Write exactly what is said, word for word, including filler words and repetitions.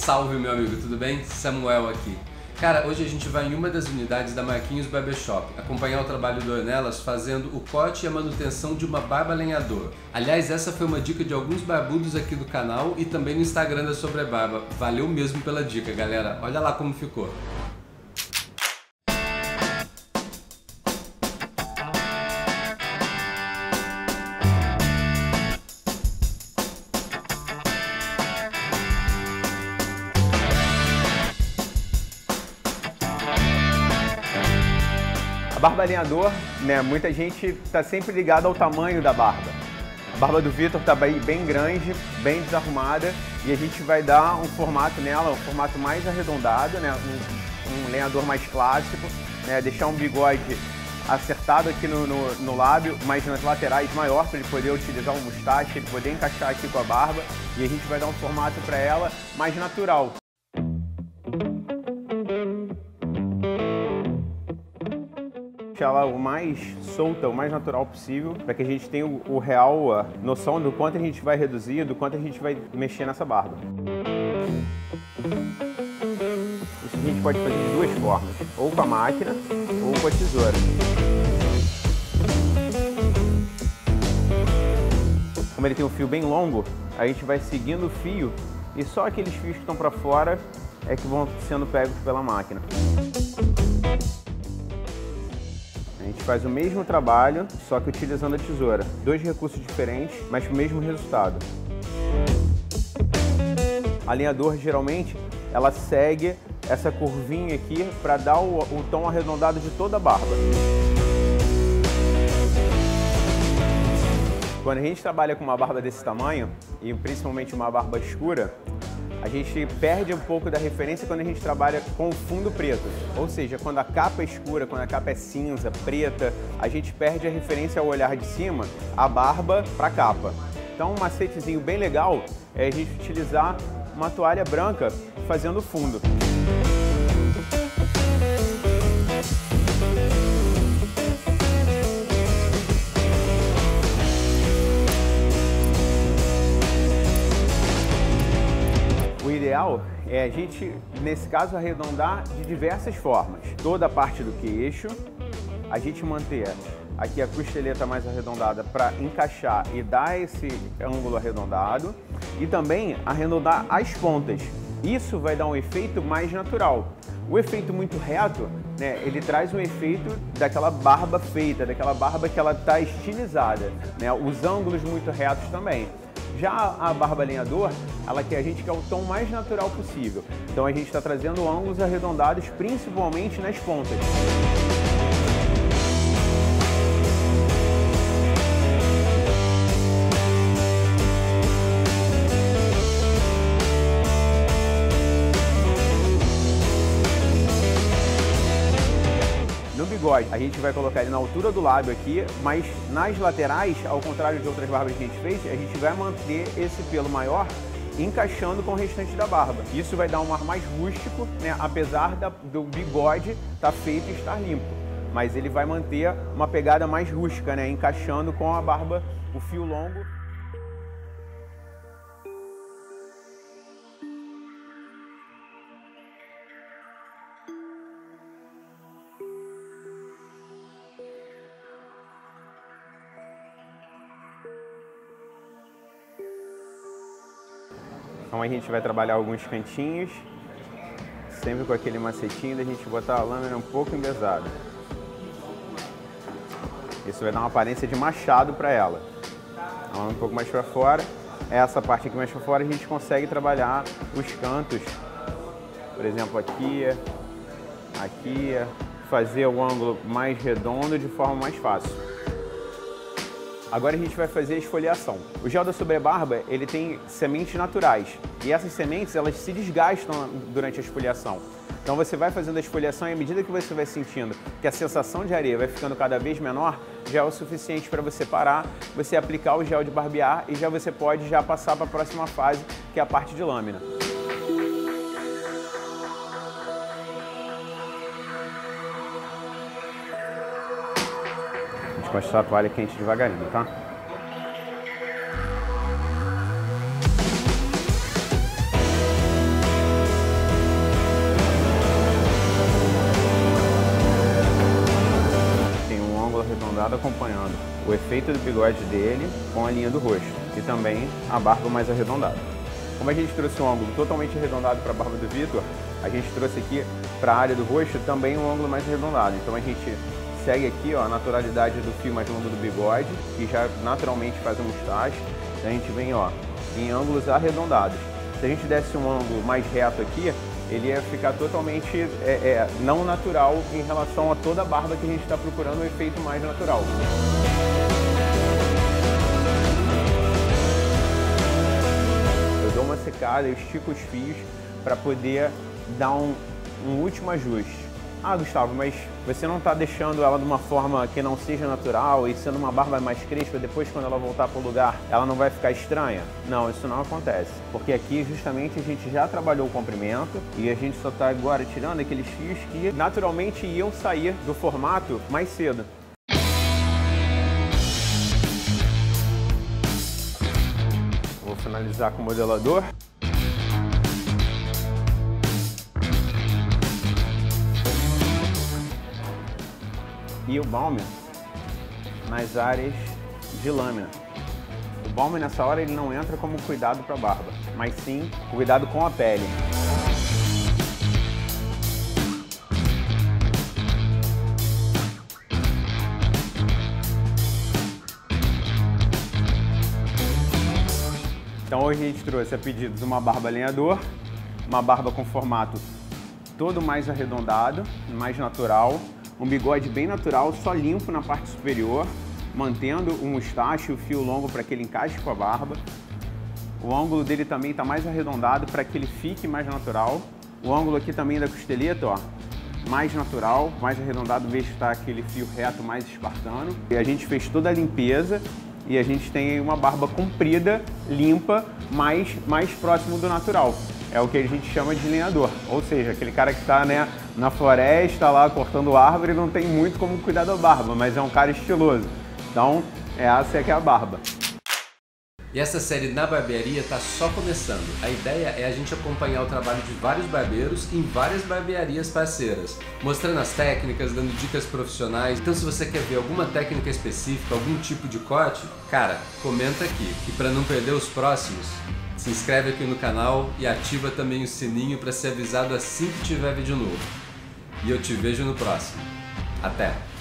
Salve, meu amigo, tudo bem? Samuel aqui. Cara, hoje a gente vai em uma das unidades da Marquinhos Barbershop acompanhar o trabalho do Ornelas fazendo o corte e a manutenção de uma barba lenhador. Aliás, essa foi uma dica de alguns barbudos aqui do canal e também no Instagram da Sobrebarba. Valeu mesmo pela dica, galera. Olha lá como ficou. Barba lenhador, né? Muita gente está sempre ligada ao tamanho da barba. A barba do Vitor está bem, bem grande, bem desarrumada, e a gente vai dar um formato nela, um formato mais arredondado, né? Um, um lenhador mais clássico, né? Deixar um bigode acertado aqui no, no, no lábio, mas nas laterais maior, para ele poder utilizar um mustache, ele poder encaixar aqui com a barba, e a gente vai dar um formato para ela mais natural. Ela o mais solta, o mais natural possível, para que a gente tenha o, o real a noção do quanto a gente vai reduzir, do quanto a gente vai mexer nessa barba. Isso a gente pode fazer de duas formas, ou com a máquina ou com a tesoura. Como ele tem um fio bem longo, a gente vai seguindo o fio e só aqueles fios que estão para fora é que vão sendo pegos pela máquina. A gente faz o mesmo trabalho, só que utilizando a tesoura. Dois recursos diferentes, mas com o mesmo resultado. A lenhador, geralmente, ela segue essa curvinha aqui para dar o, o tom arredondado de toda a barba. Quando a gente trabalha com uma barba desse tamanho, e principalmente uma barba escura, a gente perde um pouco da referência quando a gente trabalha com o fundo preto. Ou seja, quando a capa é escura, quando a capa é cinza, preta, a gente perde a referência ao olhar de cima, a barba para a capa. Então um macetezinho bem legal é a gente utilizar uma toalha branca fazendo o fundo. O ideal é a gente, nesse caso, arredondar de diversas formas. Toda a parte do queixo, a gente manter aqui a costeleta mais arredondada para encaixar e dar esse ângulo arredondado, e também arredondar as pontas. Isso vai dar um efeito mais natural. O efeito muito reto, né, ele traz um efeito daquela barba feita, daquela barba que ela está estilizada, né, os ângulos muito retos também. Já a barba lenhador, ela quer a gente quer o tom mais natural possível. Então a gente está trazendo ângulos arredondados, principalmente nas pontas. No bigode, a gente vai colocar ele na altura do lábio aqui, mas nas laterais, ao contrário de outras barbas que a gente fez, a gente vai manter esse pelo maior encaixando com o restante da barba. Isso vai dar um ar mais rústico, né, apesar da, do bigode estar feito e estar limpo. Mas ele vai manter uma pegada mais rústica, né, encaixando com a barba, o fio longo. Então a gente vai trabalhar alguns cantinhos, sempre com aquele macetinho da gente botar a lâmina um pouco embesada. Isso vai dar uma aparência de machado para ela. A lâmina um pouco mais para fora, essa parte aqui mais para fora a gente consegue trabalhar os cantos, por exemplo aqui, aqui, fazer o ângulo mais redondo de forma mais fácil. Agora a gente vai fazer a esfoliação. O gel da Sobrebarba, ele tem sementes naturais. E essas sementes, elas se desgastam durante a esfoliação. Então você vai fazendo a esfoliação e à medida que você vai sentindo que a sensação de areia vai ficando cada vez menor, já é o suficiente para você parar, você aplicar o gel de barbear e já você pode já passar para a próxima fase, que é a parte de lâmina. Passar a toalha quente devagarinho, tá? lado acompanhando o efeito do bigode dele com a linha do rosto e também a barba mais arredondada. Como a gente trouxe um ângulo totalmente arredondado para a barba do Vitor, a gente trouxe aqui para a área do rosto também um ângulo mais arredondado. Então a gente segue aqui, ó, a naturalidade do fio mais longo do bigode, que já naturalmente faz um mustache. A gente vem, ó, em ângulos arredondados. Se a gente desse um ângulo mais reto aqui, ele ia ficar totalmente é, é, não natural em relação a toda a barba que a gente está procurando um efeito mais natural. Eu dou uma secada, eu estico os fios para poder dar um, um último ajuste. Ah, Gustavo, mas você não está deixando ela de uma forma que não seja natural e sendo uma barba mais crespa, depois quando ela voltar para o lugar, ela não vai ficar estranha? Não, isso não acontece. Porque aqui justamente a gente já trabalhou o comprimento e a gente só está agora tirando aqueles fios que naturalmente iam sair do formato mais cedo. Vou finalizar com o modelador. E o balme nas áreas de lâmina. O balme nessa hora ele não entra como cuidado para a barba, mas sim cuidado com a pele. Então hoje a gente trouxe a pedido de uma barba lenhador, uma barba com formato todo mais arredondado, mais natural, um bigode bem natural, só limpo na parte superior, mantendo o mustache e o fio longo para que ele encaixe com a barba. O ângulo dele também está mais arredondado para que ele fique mais natural. O ângulo aqui também da costeleta, ó, mais natural, mais arredondado, veja que está aquele fio reto mais espartano. E a gente fez toda a limpeza e a gente tem uma barba comprida, limpa, mais, mais próximo do natural. É o que a gente chama de lenhador, ou seja, aquele cara que está, né, na floresta lá cortando árvore e não tem muito como cuidar da barba, mas é um cara estiloso. Então, essa é que é a barba. E essa série na barbearia está só começando. A ideia é a gente acompanhar o trabalho de vários barbeiros em várias barbearias parceiras, mostrando as técnicas, dando dicas profissionais. Então se você quer ver alguma técnica específica, algum tipo de corte, cara, comenta aqui. E para não perder os próximos, se inscreve aqui no canal e ativa também o sininho para ser avisado assim que tiver vídeo novo. E eu te vejo no próximo. Até!